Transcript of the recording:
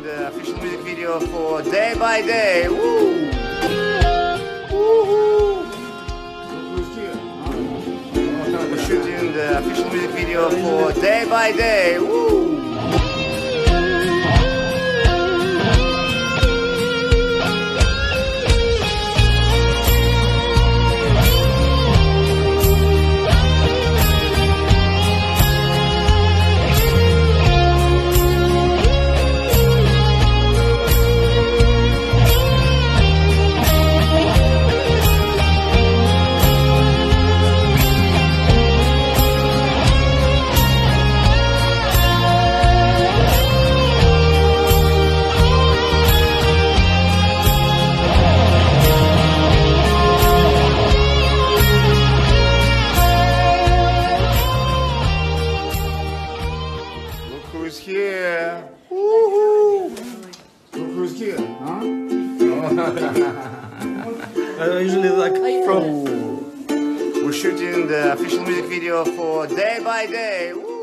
the official music video for Day by Day. Woo! Woohoo! We're shooting the official music video for Day by Day. Woo! Who's here? Woohoo! Look who's here, huh? I usually like from. We're shooting the official music video for Day by Day. Woo!